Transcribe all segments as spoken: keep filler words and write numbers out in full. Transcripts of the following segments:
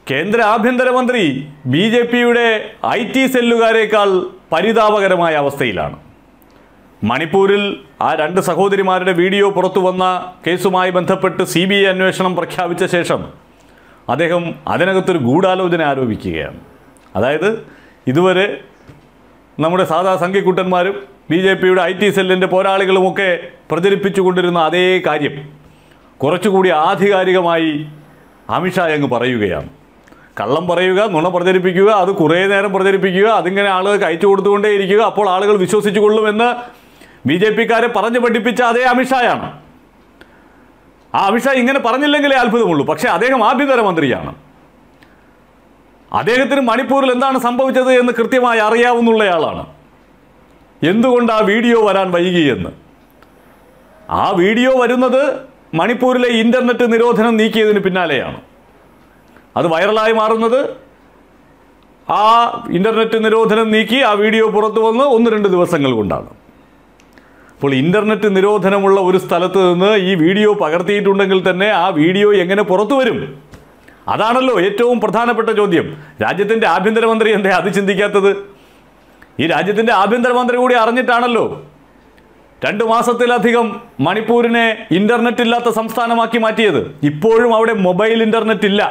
കേന്ദ്ര ആഭ്യന്തരമന്ത്രി B J പിയുടെ ഐ ടി സെല്ലുകാരേക്കാൾ പരിതാപകരമായ അവസ്ഥയിലാണ്. മണിപ്പൂരിൽ ആ രണ്ട് സഹോദരിമാരുടെ വീഡിയോ പുറത്തു വന്ന കേസുമായി ബന്ധപ്പെട്ട് സി ബി ഐ അന്വേഷണം പ്രഖ്യാപിച്ച ശേഷം അദ്ദേഹം അതിനകത്തൊരു ഗൂഢാലോചന ആരോപിക്കുകയാണ്. അതായത് ഇതുവരെ നമ്മുടെ സാധാ സംഘിക്കുട്ടന്മാരും ബി ജെ പിയുടെ ഐ ടി സെല്ലിൻ്റെ പോരാളികളുമൊക്കെ പ്രചരിപ്പിച്ചു കൊണ്ടിരുന്ന അതേ കാര്യം കുറച്ചുകൂടി ആധികാരികമായി അമിത്ഷാ അങ്ങ് പറയുകയാണ്. കള്ളം പറയുക, നുണ പ്രചരിപ്പിക്കുക, അത് കുറേ നേരം പ്രചരിപ്പിക്കുക, അതിങ്ങനെ ആളുകൾക്ക് അയച്ചു കൊടുത്തുകൊണ്ടേയിരിക്കുക, അപ്പോൾ ആളുകൾ വിശ്വസിച്ചു കൊള്ളുമെന്ന് ബി ജെ പിക്കാരെ പറഞ്ഞു പഠിപ്പിച്ച അതേ അമിത്ഷായാണ്. ആ അമിത്ഷാ ഇങ്ങനെ പറഞ്ഞില്ലെങ്കിലേ അത്ഭുതമുള്ളൂ. പക്ഷേ അദ്ദേഹം ആഭ്യന്തരമന്ത്രിയാണ്. അദ്ദേഹത്തിന് മണിപ്പൂരിൽ എന്താണ് സംഭവിച്ചത് എന്ന് കൃത്യമായി അറിയാവുന്നയാളാണ്. എന്തുകൊണ്ട് ആ വീഡിയോ വരാൻ വൈകിയെന്ന്. ആ വീഡിയോ വരുന്നത് മണിപ്പൂരിലെ ഇൻ്റർനെറ്റ് നിരോധനം നീക്കിയതിന് പിന്നാലെയാണ്. അത് വൈറലായി മാറുന്നത് ആ ഇൻ്റർനെറ്റ് നിരോധനം നീക്കി ആ വീഡിയോ പുറത്തു വന്ന് ഒന്ന് രണ്ട് ദിവസങ്ങൾ കൊണ്ടാണ്. അപ്പോൾ ഇൻ്റർനെറ്റ് നിരോധനമുള്ള ഒരു സ്ഥലത്ത് നിന്ന് ഈ വീഡിയോ പകർത്തിയിട്ടുണ്ടെങ്കിൽ തന്നെ ആ വീഡിയോ എങ്ങനെ പുറത്തു വരും? അതാണല്ലോ ഏറ്റവും പ്രധാനപ്പെട്ട ചോദ്യം. രാജ്യത്തിൻ്റെ ആഭ്യന്തരമന്ത്രി എന്തേ അത് ചിന്തിക്കാത്തത്? ഈ രാജ്യത്തിൻ്റെ ആഭ്യന്തരമന്ത്രി കൂടി അറിഞ്ഞിട്ടാണല്ലോ രണ്ട് മാസത്തിലധികം മണിപ്പൂരിനെ ഇൻ്റർനെറ്റ് ഇല്ലാത്ത സംസ്ഥാനമാക്കി മാറ്റിയത്. ഇപ്പോഴും അവിടെ മൊബൈൽ ഇൻ്റർനെറ്റ് ഇല്ല.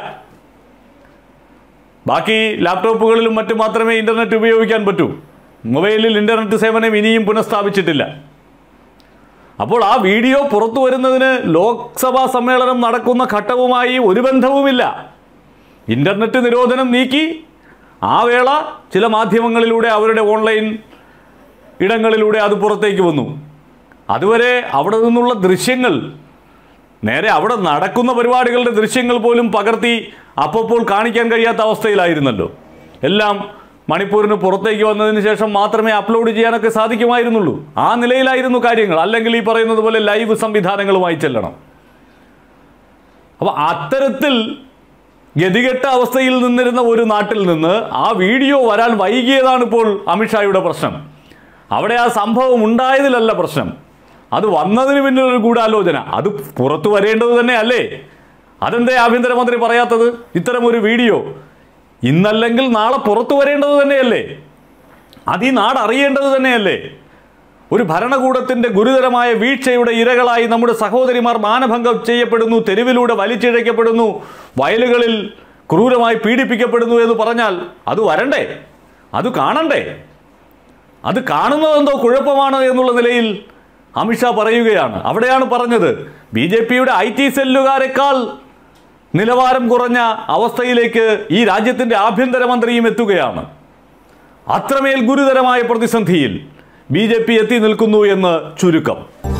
ബാക്കി ലാപ്ടോപ്പുകളിലും മറ്റും മാത്രമേ ഇൻ്റർനെറ്റ് ഉപയോഗിക്കാൻ പറ്റൂ. മൊബൈലിൽ ഇൻ്റർനെറ്റ് സേവനം ഇനിയും പുനഃസ്ഥാപിച്ചിട്ടില്ല. അപ്പോൾ ആ വീഡിയോ പുറത്തു വരുന്നതിന് ലോക്സഭാ സമ്മേളനം നടക്കുന്ന ഘട്ടവുമായി ഒരു ബന്ധവുമില്ല. ഇൻ്റർനെറ്റ് നിരോധനം നീക്കി ആ വേള ചില മാധ്യമങ്ങളിലൂടെ അവരുടെ ഓൺലൈൻ ഇടങ്ങളിലൂടെ അത് പുറത്തേക്ക് വന്നു. അതുവരെ അവിടെ നിന്നുള്ള ദൃശ്യങ്ങൾ, നേരെ അവിടെ നടക്കുന്ന പരിപാടികളുടെ ദൃശ്യങ്ങൾ പോലും പകർത്തി അപ്പോൾ കാണിക്കാൻ കഴിയാത്ത അവസ്ഥയിലായിരുന്നല്ലോ. എല്ലാം മണിപ്പൂരിന് പുറത്തേക്ക് വന്നതിന് ശേഷം മാത്രമേ അപ്ലോഡ് ചെയ്യാനൊക്കെ സാധിക്കുമായിരുന്നുള്ളൂ. ആ നിലയിലായിരുന്നു കാര്യങ്ങൾ. അല്ലെങ്കിൽ ഈ പറയുന്നത് പോലെ ലൈവ് സംവിധാനങ്ങളുമായി ചെല്ലണം. അപ്പോൾ അത്തരത്തിൽ ഗതികെട്ട അവസ്ഥയിൽ നിന്നിരുന്ന ഒരു നാട്ടിൽ നിന്ന് ആ വീഡിയോ വരാൻ വൈകിയതാണ് ഇപ്പോൾ അമിത്ഷായുടെ പ്രശ്നം. അവിടെ ആ സംഭവം ഉണ്ടായതിലല്ല പ്രശ്നം, അത് വന്നതിന് പിന്നിലൊരു ഗൂഢാലോചന. അത് പുറത്തു വരേണ്ടത് തന്നെ അല്ലേ? അതെന്തേ ആഭ്യന്തരമന്ത്രി പറയാത്തത്? ഇത്തരമൊരു വീഡിയോ ഇന്നല്ലെങ്കിൽ നാളെ പുറത്തു വരേണ്ടത് തന്നെയല്ലേ? അത് ഈ നാട് അറിയേണ്ടത് തന്നെയല്ലേ? ഒരു ഭരണകൂടത്തിൻ്റെ ഗുരുതരമായ വീഴ്ചയുടെ ഇരകളായി നമ്മുടെ സഹോദരിമാർ മാനഭംഗം ചെയ്യപ്പെടുന്നു, തെരുവിലൂടെ വലിച്ചിഴക്കപ്പെടുന്നു, വയലുകളിൽ ക്രൂരമായി പീഡിപ്പിക്കപ്പെടുന്നു എന്ന് പറഞ്ഞാൽ അത് വരണ്ടേ? അത് കാണണ്ടേ? അത് കാണുന്നതെന്തോ കുഴപ്പമാണ് എന്നുള്ള നിലയിൽ അമിത്ഷാ പറയുകയാണ്. അവിടെയാണ് പറഞ്ഞത് ബി ജെ പിയുടെ ഐ ടി സെല്ലുകാരെക്കാൾ നിലവാരം കുറഞ്ഞ അവസ്ഥയിലേക്ക് ഈ രാജ്യത്തിൻ്റെ ആഭ്യന്തരമന്ത്രിയും എത്തുകയാണ്. അത്രമേൽ ഗുരുതരമായ പ്രതിസന്ധിയിൽ ബി ജെ പി എത്തി നിൽക്കുന്നു എന്ന് ചുരുക്കം.